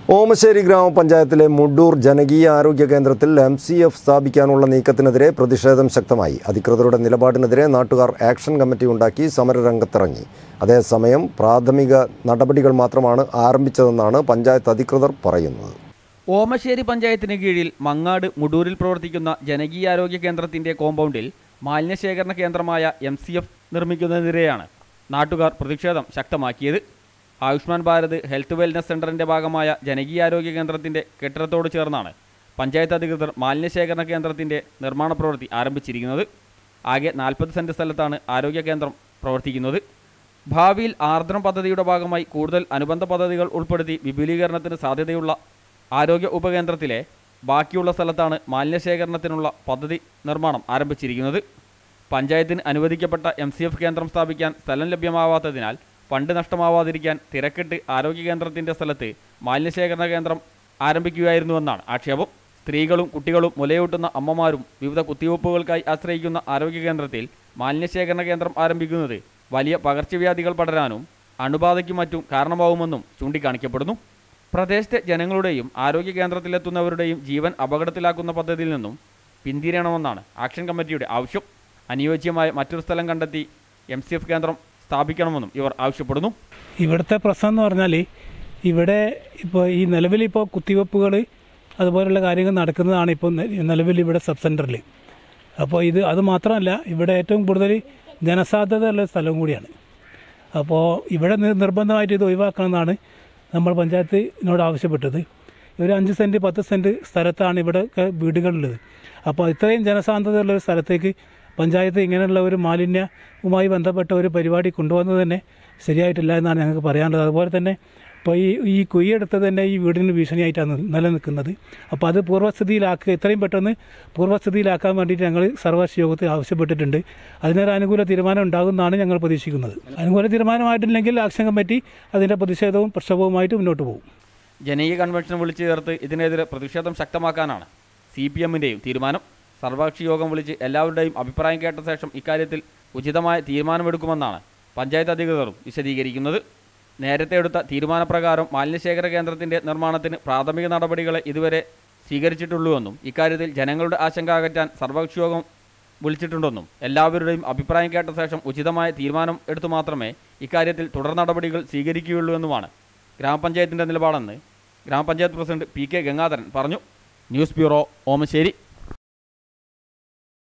ഓമശ്ശേരി ഗ്രാമപഞ്ചായത്തിലെ മുഡൂർ ജനകീയ ആരോഗ്യ കേന്ദ്രത്തിൽ MCF സ്ഥാപിക്കാനുള്ള നീക്കത്തിനെതിരെ പ്രതിഷേധം ശക്തമായി. അധികൃതരുടെ നിലപാടിനെതിരെ നാട്ടുകാർ ആക്ഷൻ കമ്മിറ്റി ഉണ്ടാക്കി സമരരംഗത്തിറങ്ങി. അതേസമയം പ്രാഥമിക നടപടികൾ മാത്രമാണ് ആരംഭിച്ചതെന്നാണ് പഞ്ചായത്ത് അധികൃതർ പറയുന്നത്. ഓമശ്ശേരി പഞ്ചായത്തിന് കീഴിൽ മങ്ങാട് മുഡൂരിൽ പ്രവർത്തിക്കുന്ന ജനകീയാരോഗ്യ കേന്ദ്രത്തിന്റെ കോമ്പൗണ്ടിൽ മാലിന്യശേഖരണ കേന്ദ്രമായ MCF നിർമ്മിക്കുന്നതിനെതിരെയാണ് നാട്ടുകാർ പ്രതിഷേധം ശക്തമാക്കിയത്. ആയുഷ്മാൻ ഭാരത് ഹെൽത്ത് വെൽനസ് സെൻ്ററിൻ്റെ ഭാഗമായ ജനകീയാരോഗ്യ കേന്ദ്രത്തിൻ്റെ കെട്ടിടത്തോട് ചേർന്നാണ് പഞ്ചായത്ത് അധികൃതർ മാലിന്യശേഖരണ കേന്ദ്രത്തിൻ്റെ നിർമ്മാണ പ്രവൃത്തി ആരംഭിച്ചിരിക്കുന്നത്. ആകെ 40 സെൻറ്റ് സ്ഥലത്താണ് ആരോഗ്യ കേന്ദ്രം പ്രവർത്തിക്കുന്നത്. ഭാവിയിൽ ആർദ്രം പദ്ധതിയുടെ ഭാഗമായി കൂടുതൽ അനുബന്ധ പദ്ധതികൾ ഉൾപ്പെടുത്തി വിപുലീകരണത്തിന് സാധ്യതയുള്ള ആരോഗ്യ ഉപകേന്ദ്രത്തിലെ ബാക്കിയുള്ള സ്ഥലത്താണ് മാലിന്യശേഖരണത്തിനുള്ള പദ്ധതി നിർമ്മാണം ആരംഭിച്ചിരിക്കുന്നത്. പഞ്ചായത്തിന് അനുവദിക്കപ്പെട്ട MCF കേന്ദ്രം സ്ഥാപിക്കാൻ സ്ഥലം ലഭ്യമാവാത്തതിനാൽ ഫണ്ട് നഷ്ടമാവാതിരിക്കാൻ തിരക്കിട്ട് ആരോഗ്യ കേന്ദ്രത്തിൻ്റെ സ്ഥലത്ത് മാലിന്യശേഖരണ കേന്ദ്രം ആരംഭിക്കുകയായിരുന്നുവെന്നാണ് ആക്ഷേപം. സ്ത്രീകളും കുട്ടികളും മുലയൂട്ടുന്ന അമ്മമാരും വിവിധ കുത്തിവയ്പ്പുകൾക്കായി ആശ്രയിക്കുന്ന ആരോഗ്യ കേന്ദ്രത്തിൽ മാലിന്യശേഖരണ കേന്ദ്രം ആരംഭിക്കുന്നത് വലിയ പകർച്ചവ്യാധികൾ പടരാനും അണുബാധയ്ക്കും മറ്റും കാരണമാവുമെന്നും ചൂണ്ടിക്കാണിക്കപ്പെടുന്നു. പ്രദേശത്തെ ജനങ്ങളുടെയും ആരോഗ്യ കേന്ദ്രത്തിലെത്തുന്നവരുടെയും ജീവൻ അപകടത്തിലാക്കുന്ന പദ്ധതിയിൽ നിന്നും പിന്തിരിയണമെന്നാണ് ആക്ഷൻ കമ്മിറ്റിയുടെ ആവശ്യം. അനുയോജ്യമായ മറ്റൊരു സ്ഥലം കണ്ടെത്തി MCF കേന്ദ്രം സ്ഥാപിക്കണമെന്നും ഇവർ ആവശ്യപ്പെടുന്നു. ഇവിടുത്തെ പ്രശ്നം എന്ന് പറഞ്ഞാൽ ഇവിടെ ഇപ്പോൾ ഈ നിലവിലിപ്പോൾ കുത്തിവെപ്പുകൾ അതുപോലുള്ള കാര്യങ്ങൾ നടക്കുന്നതാണ് ഇപ്പോൾ നിലവിൽ ഇവിടെ സബ് സെൻ്ററിൽ. അപ്പോൾ അത് മാത്രമല്ല, ഇവിടെ ഏറ്റവും കൂടുതൽ ജനസാധ്യത ഉള്ള സ്ഥലവും കൂടിയാണ്. അപ്പോൾ ഇവിടെ നിർബന്ധമായിട്ട് ഇത് ഒഴിവാക്കണമെന്നാണ് നമ്മൾ പഞ്ചായത്തിനോട് ആവശ്യപ്പെട്ടത്. ഒരു 5 സെൻറ്റ് 10 സെൻറ്റ് സ്ഥലത്താണ് ഇവിടെ വീടുകളുള്ളത്. അപ്പോൾ ഇത്രയും ജനസാന്ദ്രത ഉള്ളൊരു സ്ഥലത്തേക്ക് പഞ്ചായത്ത് ഇങ്ങനെയുള്ള ഒരു മാലിന്യവുമായി ബന്ധപ്പെട്ട ഒരു പരിപാടി കൊണ്ടുവന്നത് തന്നെ ശരിയായിട്ടില്ല എന്നാണ് ഞങ്ങൾക്ക് പറയാനുള്ളത്. അതുപോലെ തന്നെ ഇപ്പോൾ ഈ കുയ്യെടുത്തത് തന്നെ ഈ വീടിന് ഭീഷണിയായിട്ടാണ് നിലനിൽക്കുന്നത്. അപ്പോൾ അത് പൂർവ്വസ്ഥിതിയിലാക്കുക, എത്രയും പെട്ടെന്ന് പൂർവ്വസ്ഥിതിയിലാക്കാൻ വേണ്ടിയിട്ട് ഞങ്ങൾ സർവകക്ഷി യോഗത്തിൽ ആവശ്യപ്പെട്ടിട്ടുണ്ട്. അതിനൊരു അനുകൂല തീരുമാനം ഉണ്ടാകുമെന്നാണ് ഞങ്ങൾ പ്രതീക്ഷിക്കുന്നത്. അനുകൂല തീരുമാനമായിട്ടില്ലെങ്കിൽ ആക്ഷൻ കമ്മിറ്റി അതിൻ്റെ പ്രതിഷേധവും പ്രക്ഷോഭവുമായിട്ട് മുന്നോട്ട് പോകും. ജനകീയ കൺവെൻഷൻ വിളിച്ചു ചേർത്ത് ഇതിനെതിരെ പ്രതിഷേധം ശക്തമാക്കാനാണ് CPMൻ്റെയും തീരുമാനം. സർവകക്ഷി യോഗം വിളിച്ച് എല്ലാവരുടെയും അഭിപ്രായം കേട്ട ശേഷം ഇക്കാര്യത്തിൽ ഉചിതമായ തീരുമാനമെടുക്കുമെന്നാണ് പഞ്ചായത്ത് അധികൃതരും വിശദീകരിക്കുന്നത്. നേരത്തെ എടുത്ത തീരുമാനപ്രകാരം മാലിന്യശേഖര കേന്ദ്രത്തിൻ്റെ നിർമ്മാണത്തിന് പ്രാഥമിക നടപടികളെ ഇതുവരെ സ്വീകരിച്ചിട്ടുള്ളൂവെന്നും ഇക്കാര്യത്തിൽ ജനങ്ങളുടെ ആശങ്ക അകറ്റാൻ സർവകക്ഷി യോഗം വിളിച്ചിട്ടുണ്ടെന്നും എല്ലാവരുടെയും അഭിപ്രായം കേട്ട ശേഷം ഉചിതമായ തീരുമാനം എടുത്തു മാത്രമേ ഇക്കാര്യത്തിൽ തുടർ നടപടികൾ സ്വീകരിക്കുകയുള്ളൂ എന്നുമാണ് ഗ്രാമപഞ്ചായത്തിൻ്റെ നിലപാടെന്ന് ഗ്രാമപഞ്ചായത്ത് പ്രസിഡന്റ് PK ഗംഗാധരൻ പറഞ്ഞു. News bureau, Omassery.